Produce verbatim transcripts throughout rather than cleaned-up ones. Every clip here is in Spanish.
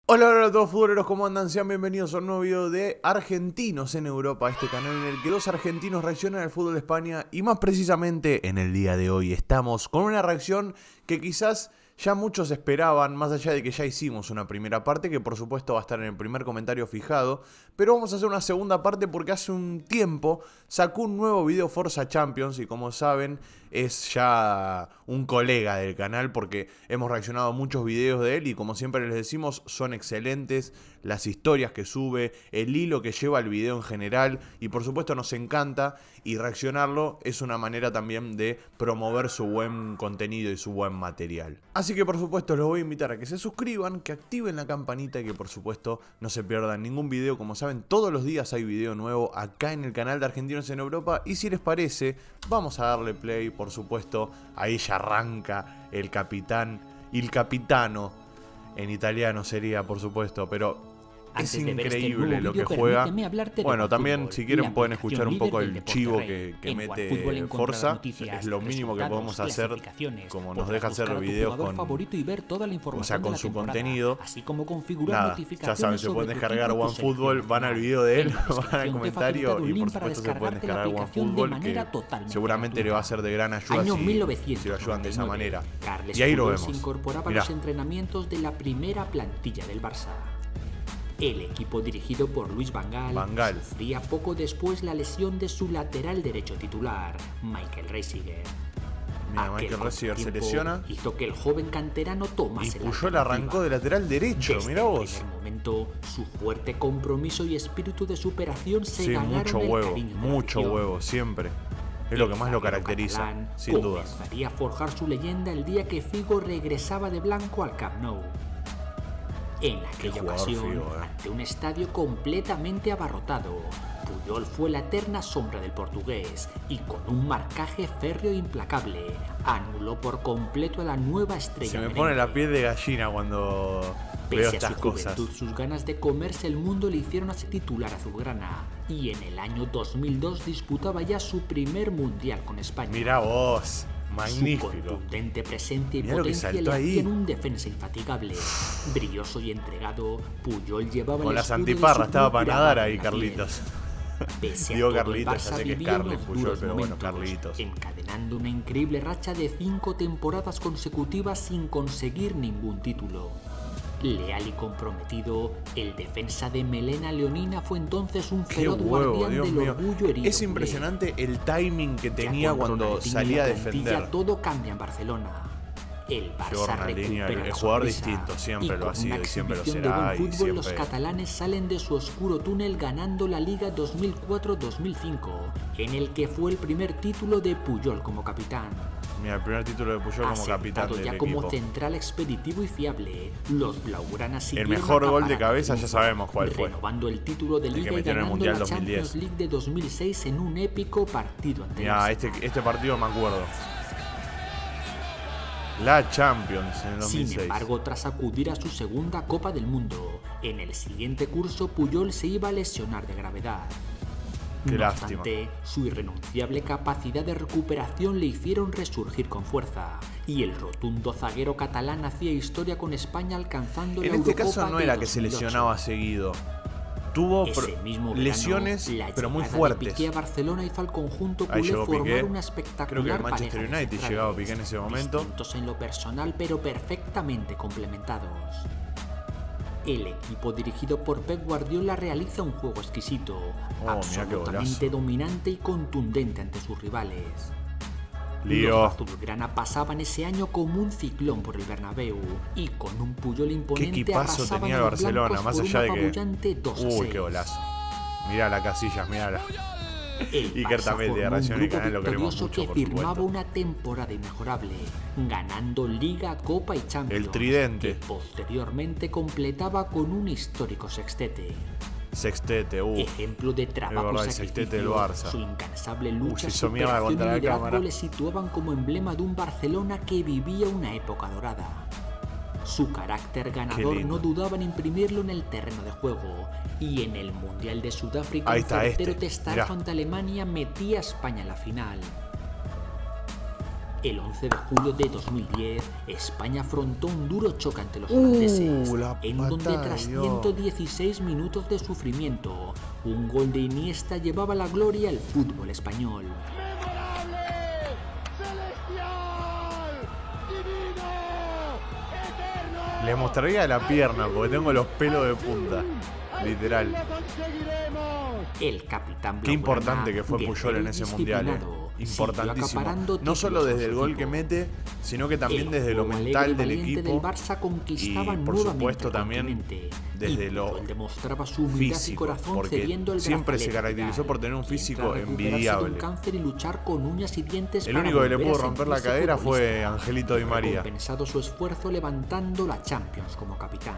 Hola, hola a todos futboleros, ¿cómo andan? Sean bienvenidos a un nuevo video de Argentinos en Europa, este canal en el que dos argentinos reaccionan al fútbol de España. Y más precisamente en el día de hoy estamos con una reacción que quizás ya muchos esperaban, más allá de que ya hicimos una primera parte, que por supuesto va a estar en el primer comentario fijado. Pero vamos a hacer una segunda parte porque hace un tiempo sacó un nuevo video Forza Champions y como saben es ya un colega del canal porque hemos reaccionado a muchos videos de él y como siempre les decimos son excelentes las historias que sube, el hilo que lleva el video en general y por supuesto nos encanta y reaccionarlo es una manera también de promover su buen contenido y su buen material. Así que por supuesto los voy a invitar a que se suscriban, que activen la campanita y que por supuesto no se pierdan ningún video. Como saben todos los días hay video nuevo acá en el canal de Argentinos en Europa y si les parece vamos a darle play. Por supuesto, ahí ya arranca el capitán, il capitano, en italiano sería, por supuesto, pero es increíble este lo que juega. Bueno, también fútbol, si quieren pueden escuchar un poco el chivo que, que mete Forza. Es lo mínimo que podemos hacer, como nos deja hacer videos con, y ver toda la información o sea, con su contenido. Así como configurar Nada, ya saben, se pueden descargar OneFootball, van al video de él, van al comentario y por supuesto se pueden descargar OneFootball, que seguramente le va a ser de gran ayuda si, si lo ayudan de esa manera. Y ahí lo vemos. Se incorporaba a los entrenamientos de la primera plantilla del Barça. El equipo dirigido por Luis Van Gaal, Van Gaal sufría poco después la lesión de su lateral derecho titular, Michael Reisiger. Mira, Michael Reisiger se lesiona. Hizo que el joven canterano tomase y Puyol arrancó de lateral derecho, mira vos. En el momento, su fuerte compromiso y espíritu de superación se sí, ganaron mucho el huevo, cariño mucho de la huevo, siempre. Es lo que más lo caracteriza, catalán sin dudas. Comenzaría a forjar su leyenda el día que Figo regresaba de blanco al Camp Nou. En aquella ocasión, Figo, eh. ante un estadio completamente abarrotado, Puyol fue la eterna sombra del portugués y con un marcaje férreo e implacable, anuló por completo a la nueva estrella. Se me pone la piel de gallina cuando Pese veo a estas su cosas. Juventud, sus ganas de comerse el mundo le hicieron a ser titular azulgrana y en el año dos mil dos disputaba ya su primer mundial con España. Mira vos. Magnífico. Su contundente presencia y Mirá potencia le ahí. hacían un defensa infatigable. Brilloso y entregado, Puyol llevaba con el las antiparras estaba para nadar ahí, Carlitos. Pese Digo a todo, Carlitos, el ya Barça sé que es vivía Carles unos Puyol, duros pero bueno, momentos, Carlitos. encadenando una increíble racha de cinco temporadas consecutivas sin conseguir ningún título. Leal y comprometido, el defensa de melena leonina fue entonces un feroz guardián del mío. orgullo herido. Es impresionante el timing que tenía cuando salía a defender. Todo cambia en Barcelona. El Barça recupera el, el jugador distinto, siempre lo ha sido y siempre lo será. De buen fútbol, y siempre... los catalanes salen de su oscuro túnel ganando la Liga dos mil cuatro dos mil cinco, en el que fue el primer título de Puyol como capitán. Mira, el primer título de Puyol como capitán del ya equipo. Como central expeditivo y fiable, los blaugranas el mejor gol de cabeza ya sabemos cuál fue. Renovando el título de Liga y ganando la Champions League de dos mil seis en un épico partido ante Mira, el este, este partido me acuerdo. La Champions en el dos mil seis. Sin embargo, tras acudir a su segunda Copa del Mundo, en el siguiente curso Puyol se iba a lesionar de gravedad. Qué no lástima. obstante, su irrenunciable capacidad de recuperación le hicieron resurgir con fuerza, y el rotundo zaguero catalán hacía historia con España alcanzando en la este Eurocopa caso no era de que se dos mil ocho. Lesionaba seguido. Tuvo mismo verano, lesiones, pero muy fuertes. Piqué a Barcelona hizo al conjunto Ahí culé llegó formar Piqué. una espectacular Creo que el Manchester United llegaba Piqué en ese momento. Distintos en lo personal, pero perfectamente complementados. El equipo dirigido por Pep Guardiola realiza un juego exquisito, oh, absolutamente dominante y contundente ante sus rivales. Lío. Los azulgrana pasaban ese año como un ciclón por el Bernabéu y con un Puyol imponente. Qué equipazo tenía el Barcelona, más allá de que... Uy, qué golazo. Mirá la Casillas, mirá. El Iker también de Ración y Canal lo queremos mucho, que por firmaba supuesto. Una temporada inmejorable, ganando Liga, Copa y Champions. El tridente. Que posteriormente completaba con un histórico sextete. Sextete, uh. Ejemplo de trabajo y sacrificio, del Barça. Su incansable lucha, uh, si superación contra y liderazgo la le situaban como emblema de un Barcelona que vivía una época dorada. Su carácter ganador no dudaba en imprimirlo en el terreno de juego y en el Mundial de Sudáfrica el certero este. testazo ante Alemania metía a España en la final. El once de julio de dos mil diez, España afrontó un duro choque ante los holandeses, uh, en donde tras ciento dieciséis minutos de sufrimiento, un gol de Iniesta llevaba la gloria al fútbol español. Le mostraría la pierna porque tengo los pelos de punta, literal. El capitán Qué importante que fue Puyol en ese mundial, eh. Importantísimo. No solo desde el gol que mete, sino que también desde lo mental del equipo y por supuesto también desde lo físico, porque siempre se caracterizó por tener un físico envidiable. El único que le pudo romper la cadera fue Angelito Di María. Compensado su esfuerzo levantando la Champions como capitán.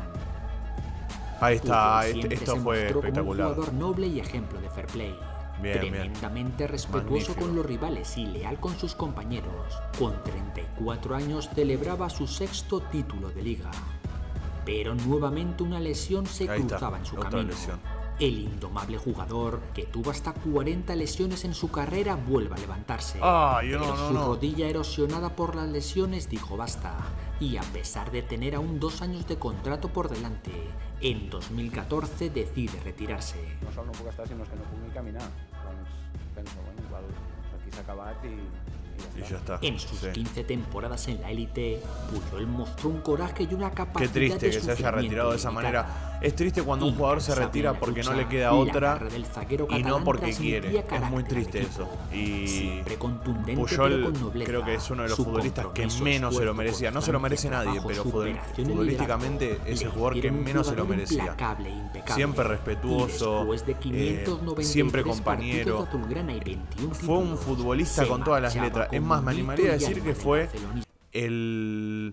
Ahí está, esto fue espectacular. Un jugador noble y ejemplo de fair play. Bien, Tremendamente bien. respetuoso Magnífico. Con los rivales y leal con sus compañeros. Con treinta y cuatro años celebraba su sexto título de liga. Pero nuevamente una lesión se Ahí cruzaba está, en su otra camino. lesión. El indomable jugador, que tuvo hasta cuarenta lesiones en su carrera, vuelve a levantarse. Ah, yo Pero no, no, su no. rodilla erosionada por las lesiones dijo basta. Y a pesar de tener aún dos años de contrato por delante, en dos mil catorce decide retirarse. No solo no puc estar, sinó que no puc ni caminar. Doncs penso, bueno, igual aquí s'ha acabat i, y ya está. En sus sí. quince temporadas en la élite, Puyol mostró un coraje y una capacidad. Qué triste de que se haya retirado de esa limitada. manera. Es triste cuando un jugador se retira porque no le queda otra y no porque quiere. Es muy triste eso. Y Puyol creo que es uno de los futbolistas que menos se lo merecía. No se lo merece nadie, pero futbolísticamente es el jugador que menos se lo merecía. Siempre respetuoso, eh, siempre compañero. Fue un futbolista con todas las letras. Es más, me animaría a decir que fue el,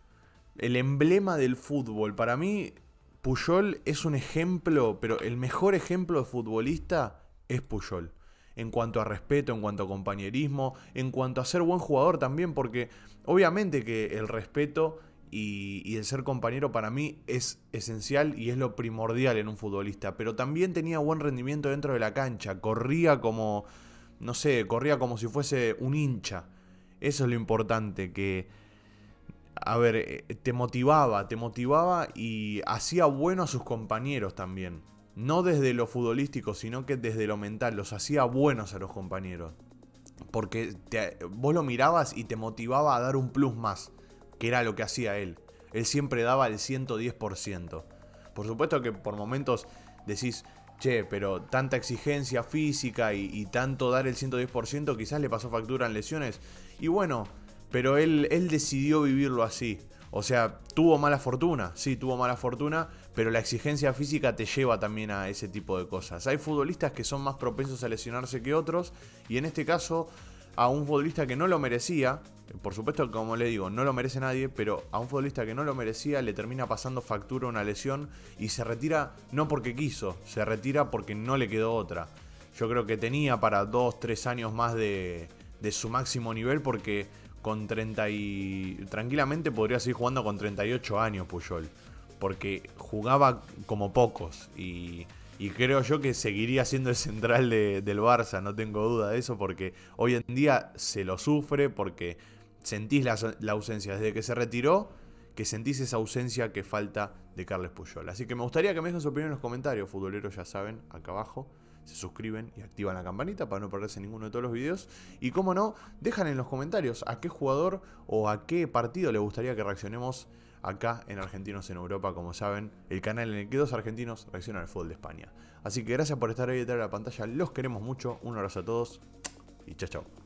el emblema del fútbol. Para mí, Puyol es un ejemplo, pero el mejor ejemplo de futbolista es Puyol. En cuanto a respeto, en cuanto a compañerismo, en cuanto a ser buen jugador también, porque obviamente que el respeto y, y el ser compañero para mí es esencial y es lo primordial en un futbolista. Pero también tenía buen rendimiento dentro de la cancha, corría como, no sé, corría como si fuese un hincha. Eso es lo importante, que, a ver, te motivaba, te motivaba y hacía bueno a sus compañeros también. No desde lo futbolístico, sino que desde lo mental, los hacía buenos a los compañeros. Porque te, vos lo mirabas y te motivaba a dar un plus más, que era lo que hacía él. Él siempre daba el ciento diez por ciento. Por supuesto que por momentos decís, che, pero tanta exigencia física y, y tanto dar el ciento diez por ciento quizás le pasó factura en lesiones. Y bueno, pero él, él decidió vivirlo así. O sea, tuvo mala fortuna, sí, tuvo mala fortuna, pero la exigencia física te lleva también a ese tipo de cosas. Hay futbolistas que son más propensos a lesionarse que otros, y en este caso, a un futbolista que no lo merecía, por supuesto, como le digo, no lo merece nadie, pero a un futbolista que no lo merecía le termina pasando factura una lesión y se retira no porque quiso, se retira porque no le quedó otra. Yo creo que tenía para dos, tres años más de, de su máximo nivel, porque con treinta y... tranquilamente podría seguir jugando con treinta y ocho años Puyol, porque jugaba como pocos y, y creo yo que seguiría siendo el central de, del Barça, no tengo duda de eso, porque hoy en día se lo sufre, porque sentís la, la ausencia desde que se retiró, que sentís esa ausencia que falta de Carles Puyol. Así que me gustaría que me dejen su opinión en los comentarios, futboleros, ya saben, acá abajo. Se suscriben y activan la campanita para no perderse ninguno de todos los videos. Y como no, dejan en los comentarios a qué jugador o a qué partido les gustaría que reaccionemos acá en Argentinos en Europa. Como saben, el canal en el que dos argentinos reaccionan al fútbol de España. Así que gracias por estar ahí detrás de la pantalla. Los queremos mucho. Un abrazo a todos y chao, chao.